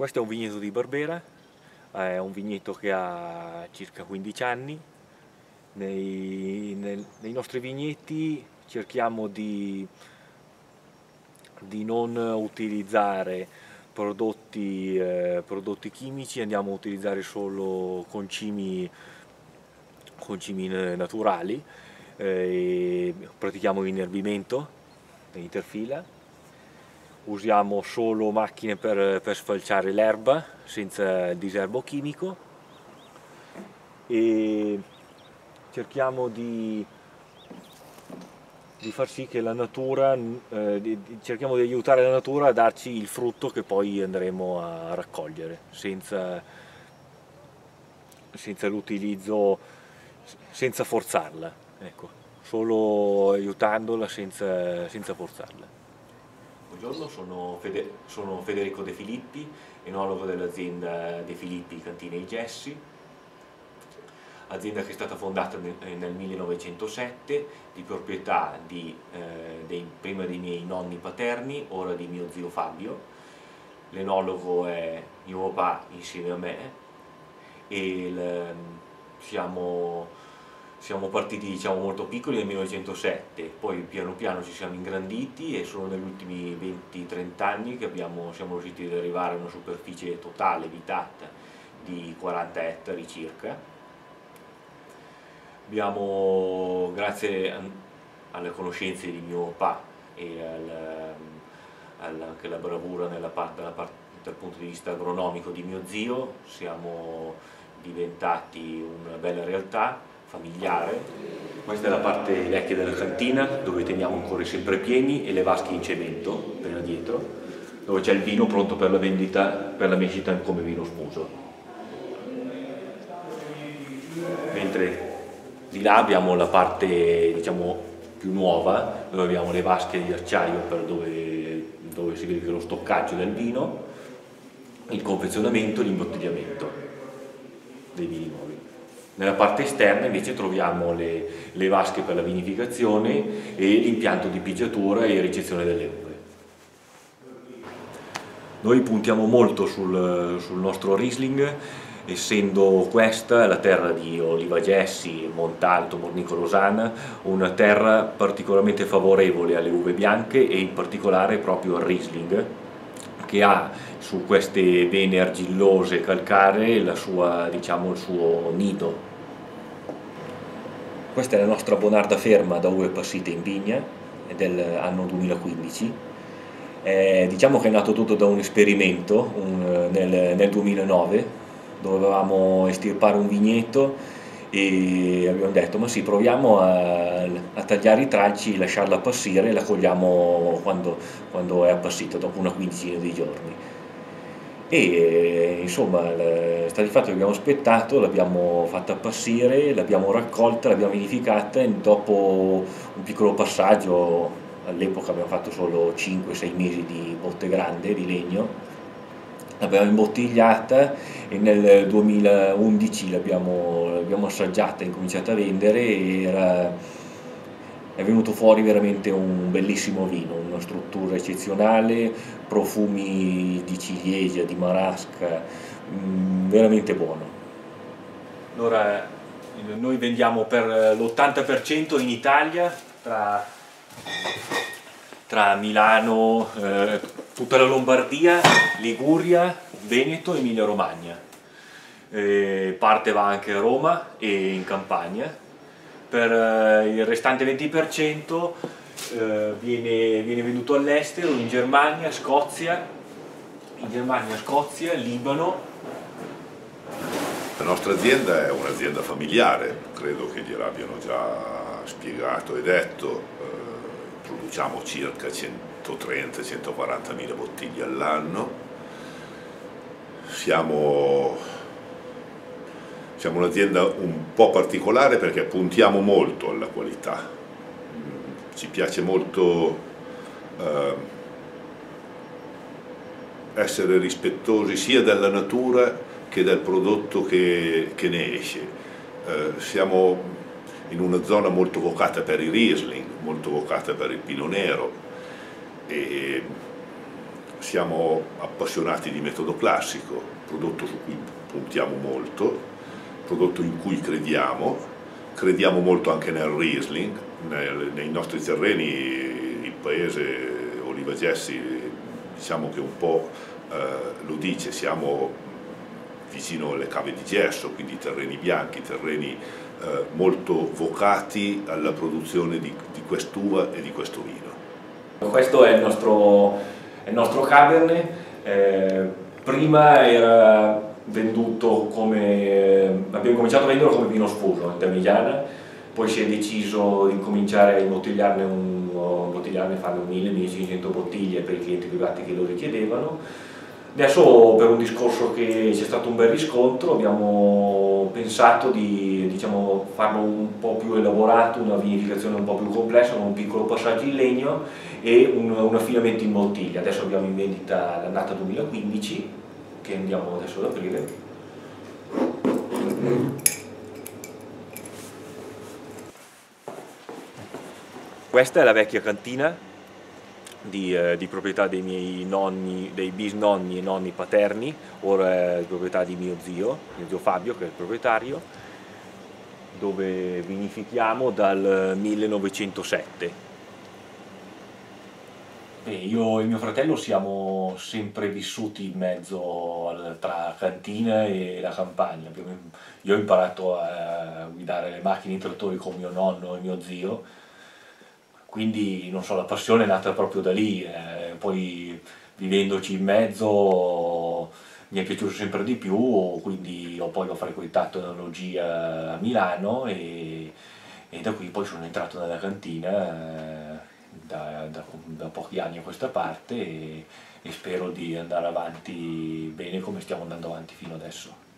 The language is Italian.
Questo è un vigneto di Barbera, è un vigneto che ha circa 15 anni. Nei nostri vigneti cerchiamo di non utilizzare prodotti chimici, andiamo a utilizzare solo concimi naturali, pratichiamo l'inerbimento, l'interfila. Usiamo solo macchine per sfalciare l'erba senza diserbo chimico e cerchiamo di far sì che la natura, cerchiamo di aiutare la natura a darci il frutto che poi andremo a raccogliere senza l'utilizzo, senza forzarla, ecco, solo aiutandola senza forzarla. Buongiorno, sono Federico De Filippi, enologo dell'azienda De Filippi Cantine e Gessi, azienda che è stata fondata nel 1907, di proprietà prima dei miei nonni paterni, ora di mio zio Fabio. L'enologo è mio papà insieme a me e siamo partiti, diciamo, molto piccoli nel 1907, poi piano piano ci siamo ingranditi e solo negli ultimi 20-30 anni che siamo riusciti ad arrivare a una superficie totale abitata di 40 ettari circa. Grazie alle conoscenze di mio papà e anche alla bravura dal punto di vista agronomico di mio zio, siamo diventati una bella realtà familiare. Questa è la parte vecchia della cantina, dove teniamo ancora i semprepieni e le vasche in cemento, appena dietro, dove c'è il vino pronto per la vendita, per la vendita come vino smuso. Mentre di là abbiamo la parte, diciamo, più nuova, dove abbiamo le vasche di acciaio dove si vede lo stoccaggio del vino, il confezionamento e l'imbottigliamento dei vini nuovi. Nella parte esterna invece troviamo le vasche per la vinificazione e l'impianto di pigiatura e ricezione delle uve. Noi puntiamo molto sul nostro Riesling, essendo questa la terra di Oliva Gessi, Montalto, Mornico Rosana, una terra particolarmente favorevole alle uve bianche e in particolare proprio al Riesling, che ha su queste vene argillose calcaree il suo nido. Questa è la nostra Bonarda ferma da uve passite in vigna, è dell'anno 2015. Diciamo che è nato tutto da un esperimento nel 2009, dove dovevamo estirpare un vigneto e abbiamo detto: ma sì, proviamo a tagliare i tralci, lasciarla appassire e la cogliamo quando è appassita, dopo una quindicina di giorni. E insomma, sta di fatto che abbiamo aspettato, l'abbiamo fatta appassire, l'abbiamo raccolta, l'abbiamo vinificata e dopo un piccolo passaggio, all'epoca abbiamo fatto solo 5-6 mesi di botte grande di legno, l'abbiamo imbottigliata e nel 2011 l'abbiamo assaggiata e incominciata a vendere e è venuto fuori veramente un bellissimo vino, una struttura eccezionale, profumi di ciliegia, di marasca, veramente buono. Allora, noi vendiamo per l'80% in Italia, tra Milano, tutta la Lombardia, Liguria, Veneto e Emilia Romagna. Parte va anche a Roma e in Campania. Per il restante 20% viene venduto all'estero, in Germania, Scozia, Libano. La nostra azienda è un'azienda familiare, credo che gliel'abbiano già spiegato e detto. Produciamo circa 130-140 mila bottiglie all'anno. Siamo un'azienda un po' particolare perché puntiamo molto alla qualità. Ci piace molto essere rispettosi sia della natura che del prodotto che ne esce. Siamo in una zona molto vocata per il Riesling, molto vocata per il Pinot Nero e siamo appassionati di metodo classico, prodotto su cui puntiamo molto, prodotto in cui crediamo molto anche nel Riesling, nei nostri terreni. Il paese Oliva Gessi, diciamo che un po' lo dice, siamo vicino alle cave di gesso, quindi terreni bianchi, terreni molto vocati alla produzione di quest'uva e di questo vino. Questo è il nostro Cabernet. Prima era venduto abbiamo cominciato a venderlo come vino sfuso in Termigliana, poi si è deciso di cominciare a imbottigliarne farne 1000-1500 bottiglie per i clienti privati che lo richiedevano. Adesso, per un discorso che c'è stato un bel riscontro, abbiamo pensato di, diciamo, farlo un po' più elaborato, una vinificazione un po' più complessa, con un piccolo passaggio in legno e un affinamento in bottiglia. Adesso abbiamo in vendita l'annata 2015, che andiamo adesso ad aprire. Questa è la vecchia cantina di proprietà dei miei nonni, dei bisnonni e nonni paterni, ora è di proprietà di mio zio Fabio, che è il proprietario, dove vinifichiamo dal 1907. Io e mio fratello siamo sempre vissuti in mezzo tra cantina e la campagna. Io ho imparato a guidare le macchine, i trattori con mio nonno e mio zio, quindi non so, la passione è nata proprio da lì, poi vivendoci in mezzo mi è piaciuto sempre di più, quindi poi ho frequentato l'enologia a Milano e da qui poi sono entrato nella cantina da pochi anni a questa parte e spero di andare avanti bene come stiamo andando avanti fino adesso.